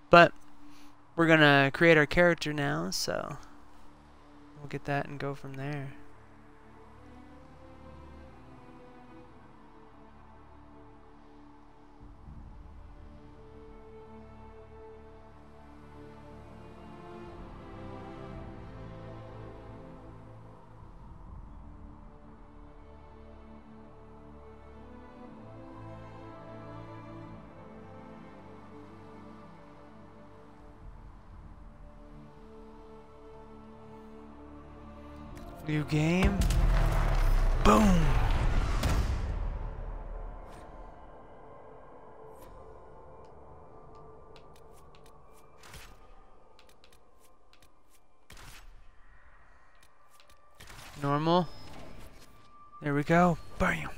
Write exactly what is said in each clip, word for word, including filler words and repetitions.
But we're gonna create our character now, so we'll get that and go from there. New game. Boom. Normal. There we go. Bam.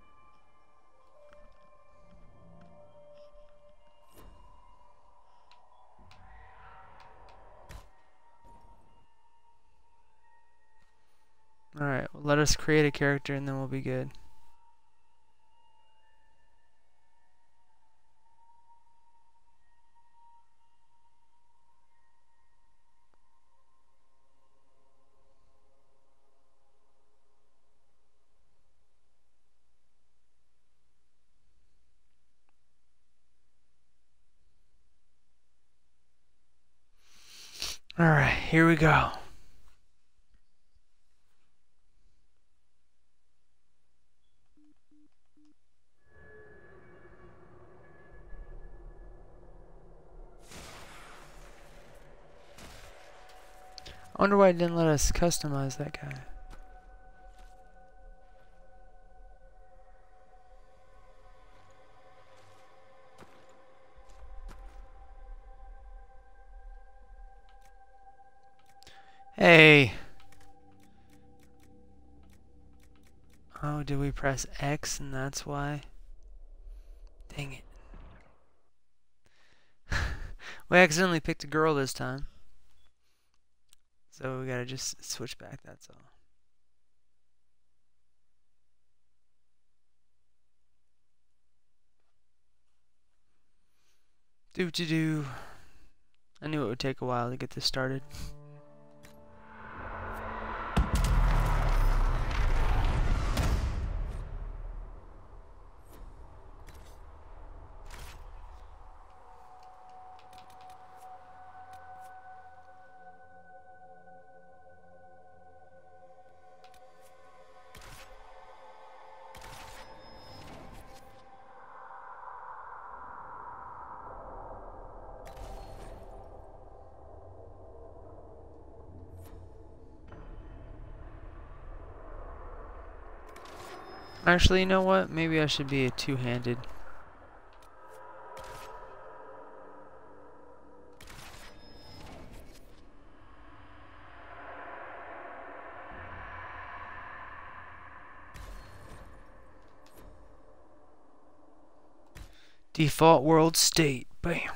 Alright, well, let us create a character and then we'll be good. Alright, here we go. I wonder why it didn't let us customize that guy. Hey! Oh, did we press X and that's why? Dang it. We accidentally picked a girl this time. So we gotta just switch back, that's all. Do to do. I knew it would take a while to get this started. Actually, you know what? Maybe I should be a two-handed. Default world state. Bam.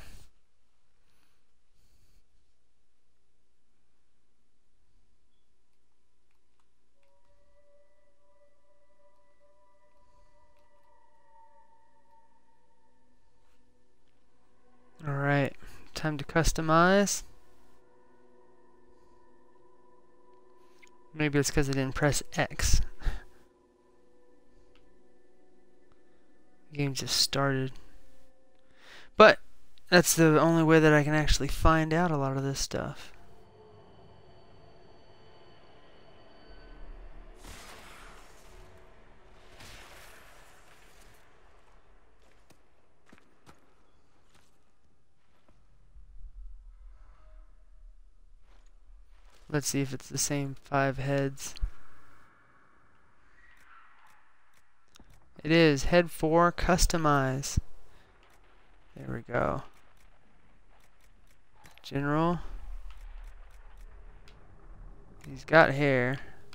Alright, time to customize. Maybe it's because I didn't press X. The game just started. But that's the only way that I can actually find out a lot of this stuff. Let's see if it's the same five heads. It is. Head four, customize. There we go. General. He's got hair.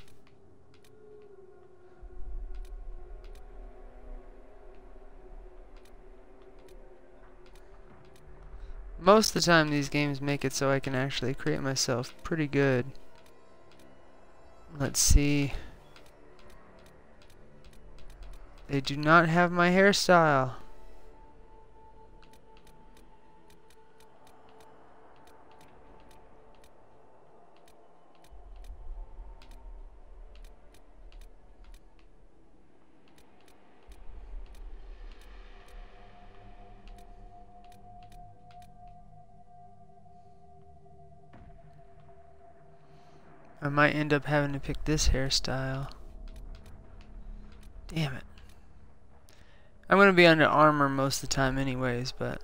Most of the time these games make it so I can actually create myself pretty good. Let's see. They do not have my hairstyle. I might end up having to pick this hairstyle. Damn it. I'm gonna be under armor most of the time anyways, but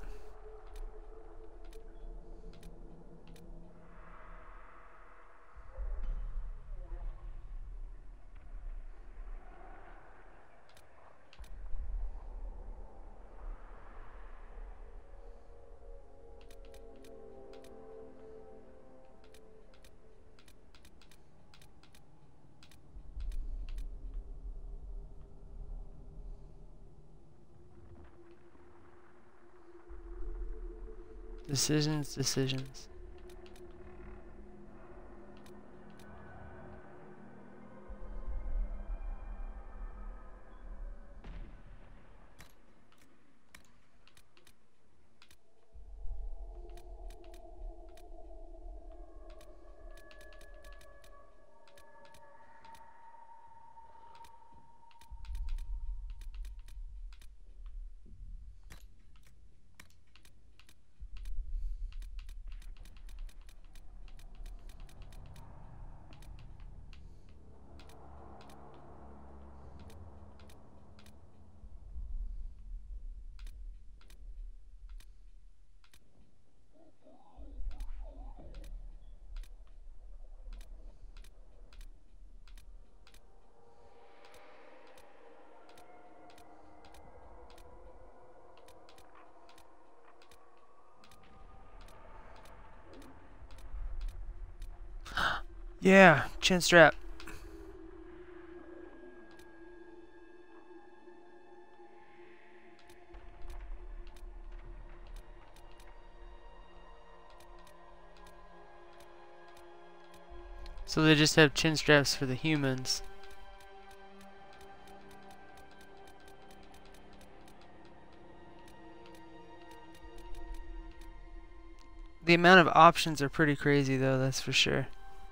decisions, decisions. Yeah, chin strap. So they just have chin straps for the humans. The amount of options are pretty crazy though, that's for sure.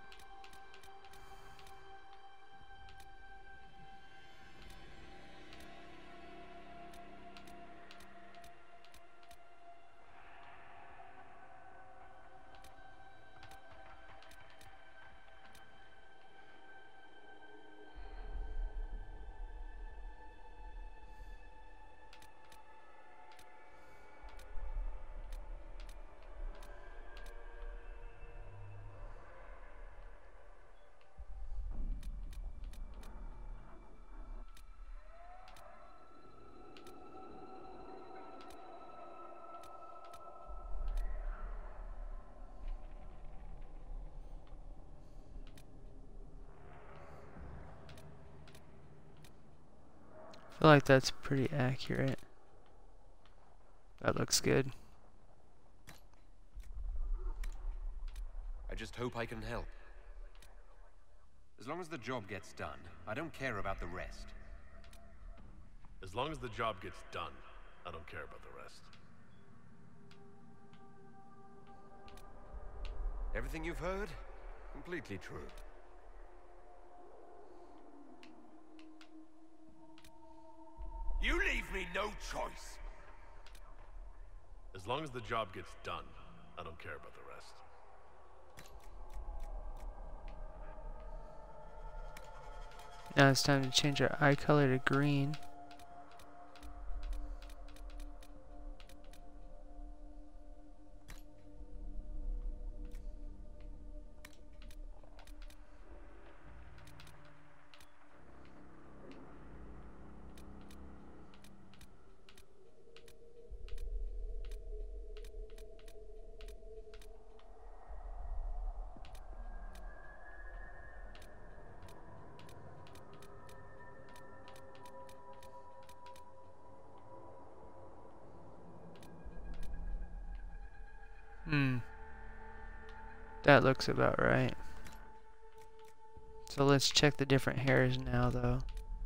I feel like that's pretty accurate. That looks good. I just hope I can help. As long as the job gets done, I don't care about the rest. As long as the job gets done, I don't care about the rest. Everything you've heard? Completely true. You leave me no choice. As long as the job gets done, I don't care about the rest. Now it's time to change our eye color to green. Hmm. That looks about right. So let's check the different hairs now, though.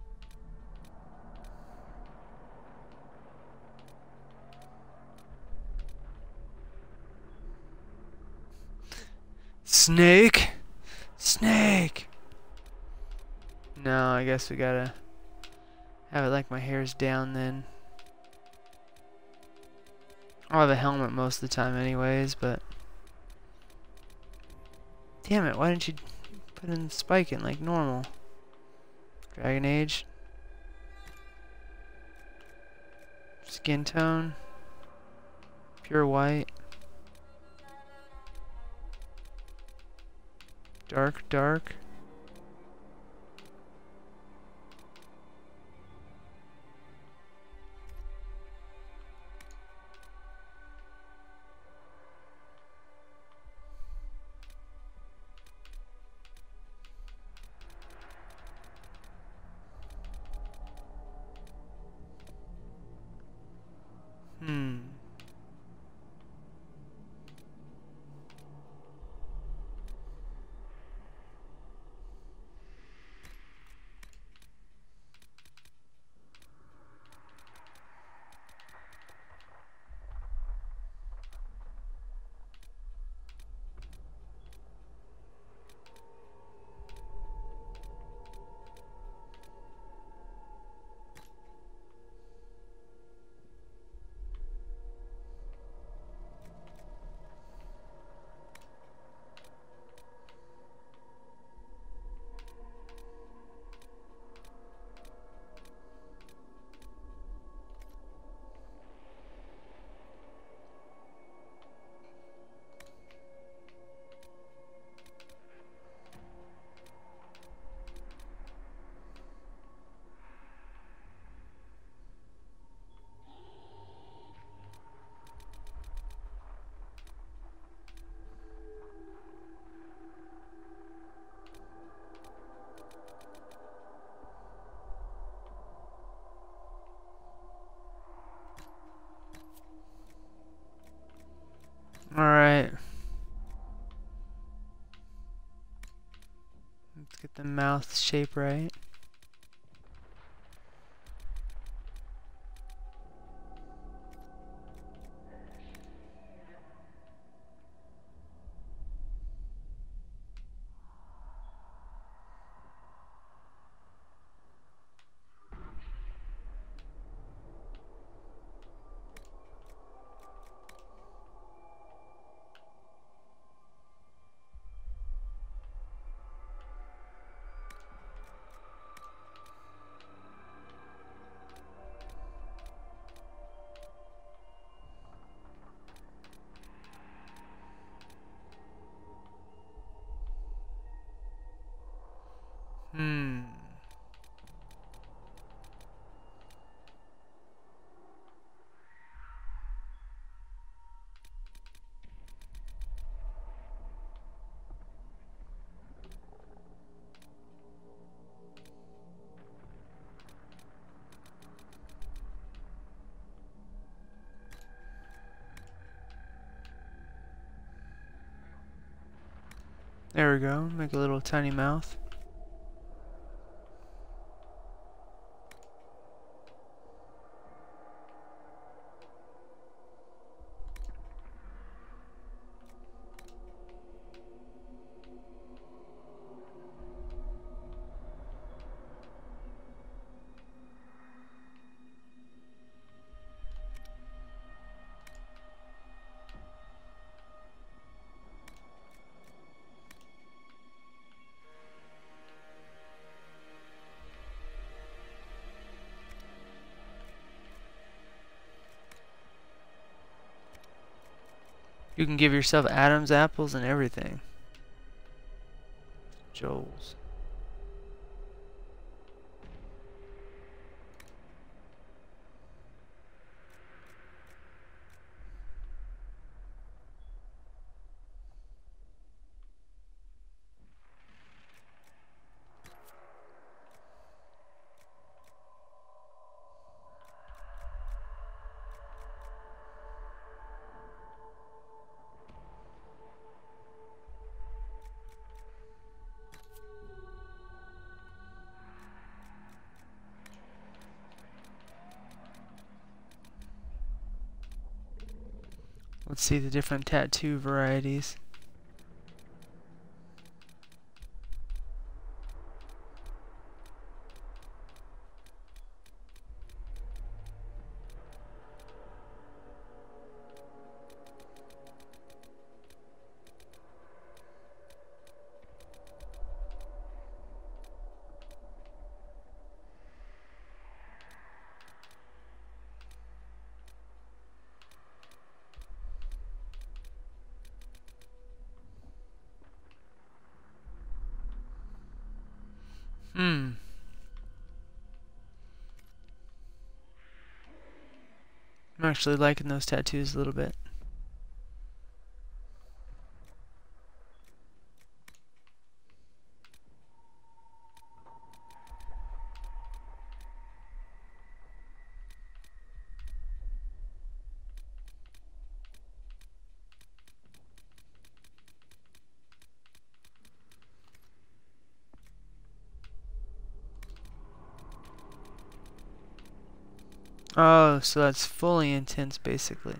Snake? Snake! No, I guess we gotta have it like my hair's down then. I'll have a helmet most of the time anyways, but damn it, why didn't you put Put in spiking like normal. Dragon Age. Skin tone. Pure white. Dark, dark. Hmm. Alright. Let's get the mouth shape right. Hmm. There we go. Make a little tiny mouth. You can give yourself Adam's apples and everything. Joel's. Let's see the different tattoo varieties. Hmm. I'm actually liking those tattoos a little bit. Oh, so that's fully intense, basically.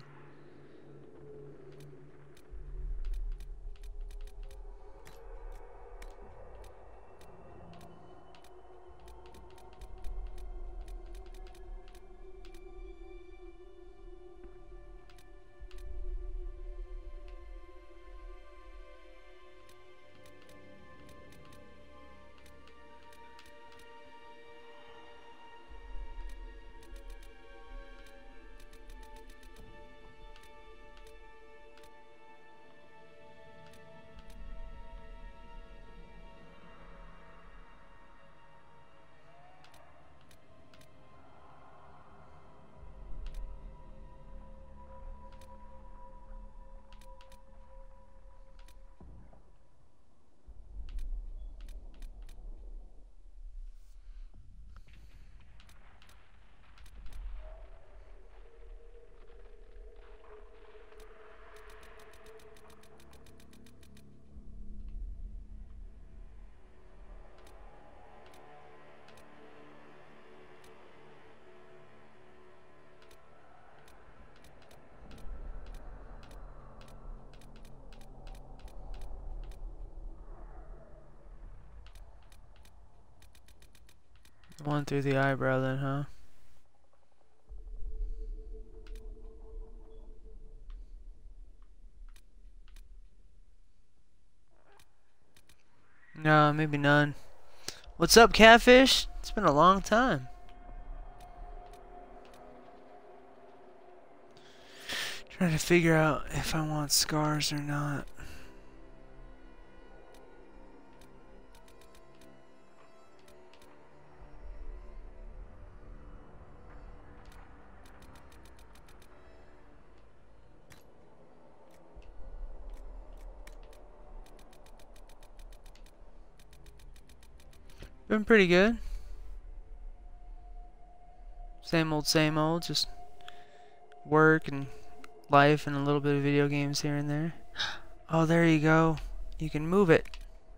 One through the eyebrow then, huh? No, maybe none. What's up, Catfish? It's been a long time. Trying to figure out if I want scars or not. Been pretty good. Same old, same old. Just work and life and a little bit of video games here and there. Oh, there you go. You can move it.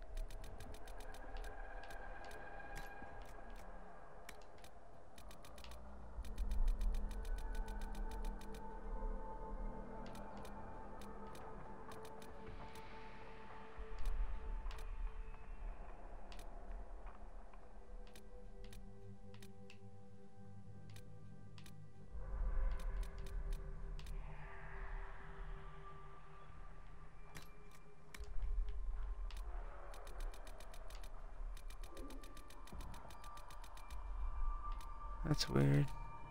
That's weird.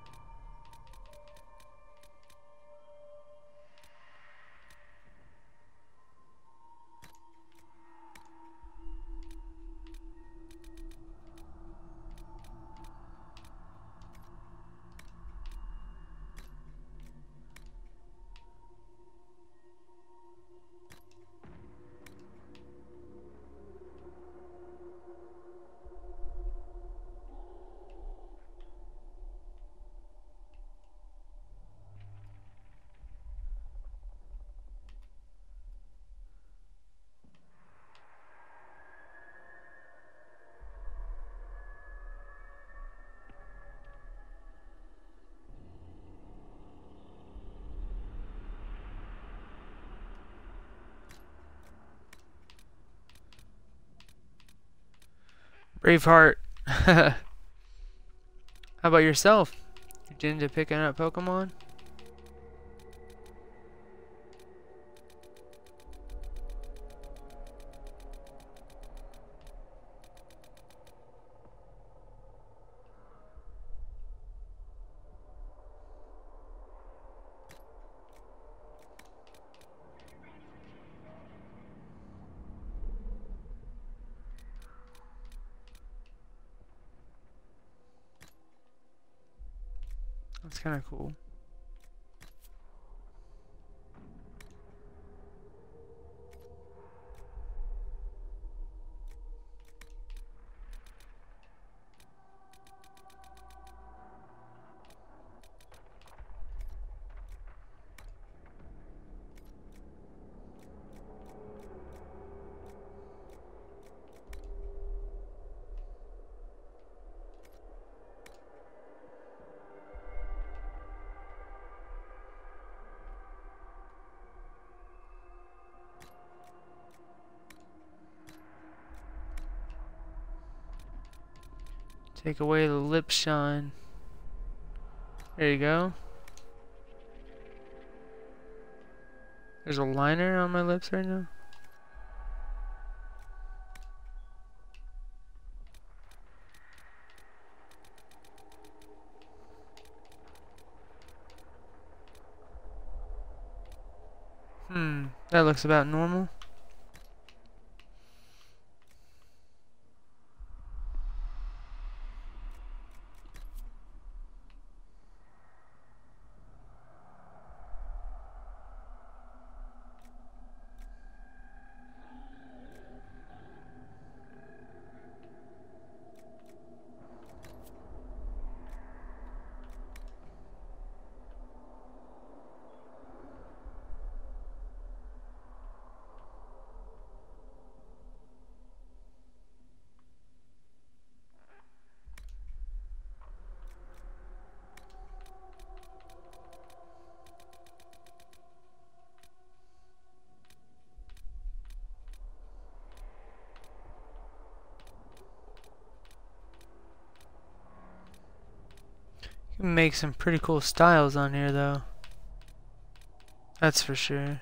Braveheart. How about yourself? You into picking up Pokemon? That's kind of cool. Take away the lip shine. There you go. There's a liner on my lips right now. Hmm, that looks about normal. You can make some pretty cool styles on here though. That's for sure.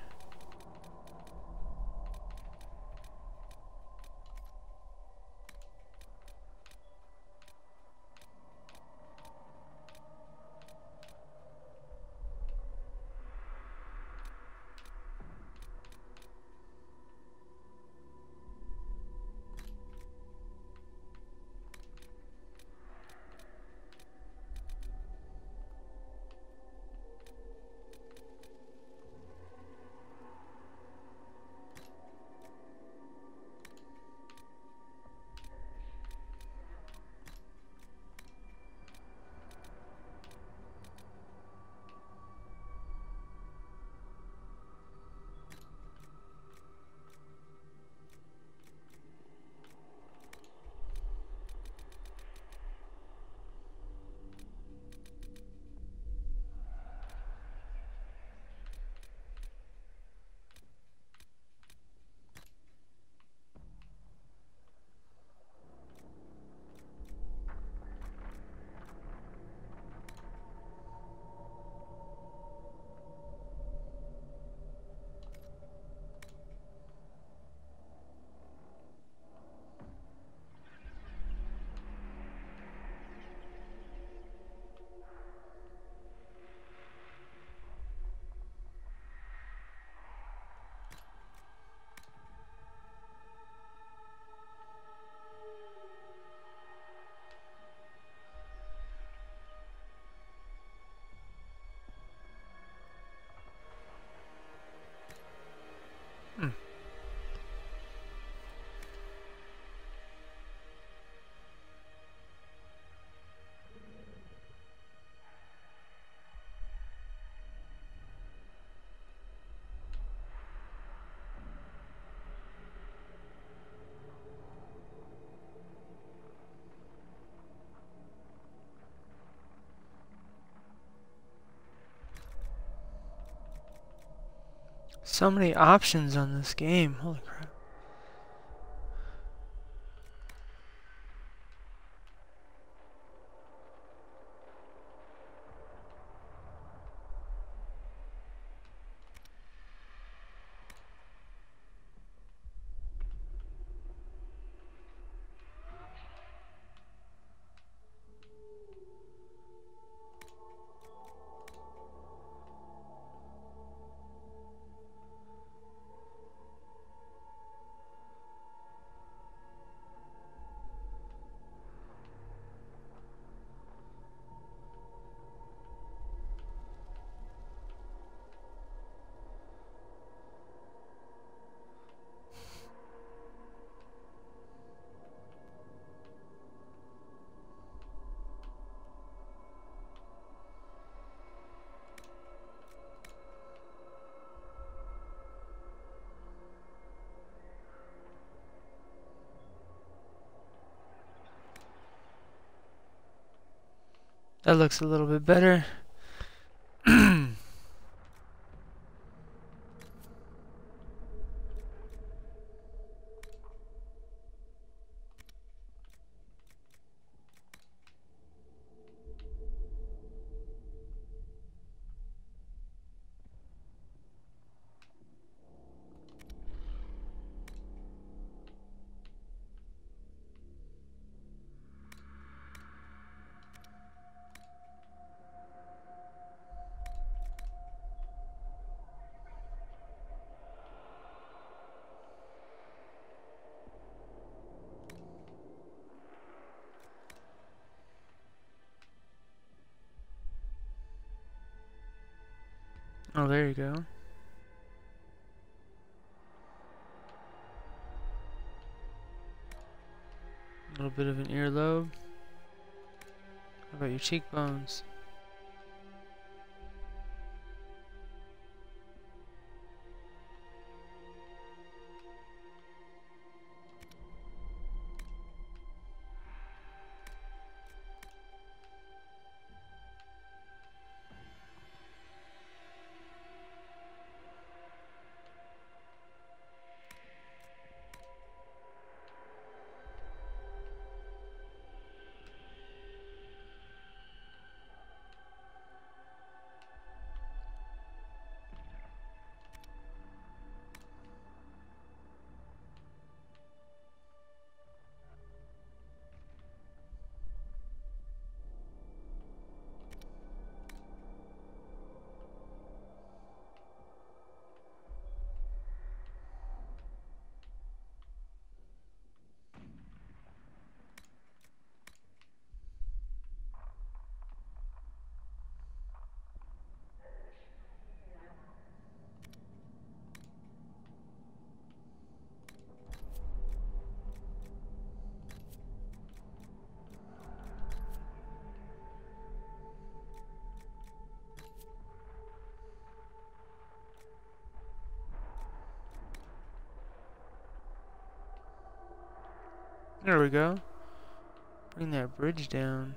Hmm. So many options on this game. Holy crap. That looks a little bit better. Oh, there you go. A little bit of an earlobe. How about your cheekbones? There we go. Bring that bridge down.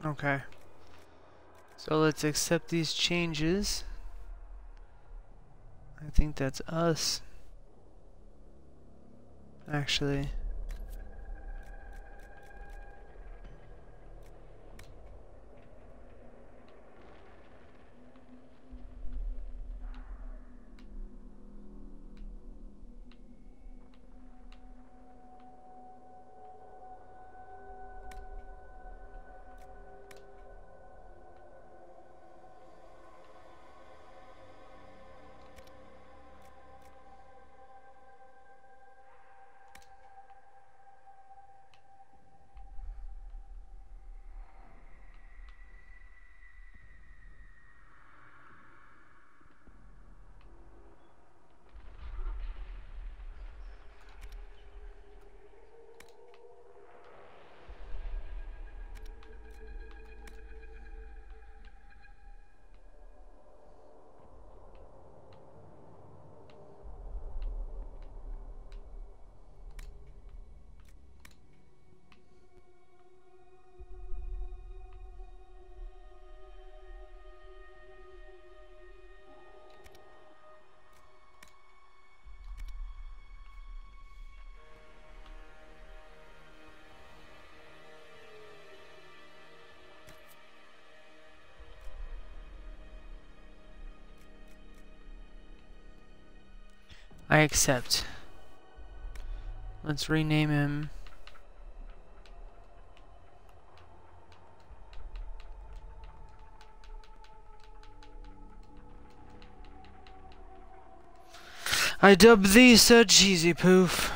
Okay. So let's accept these changes. I think that's us. Actually. I accept. Let's rename him. I dub thee Sir Cheesy Poof.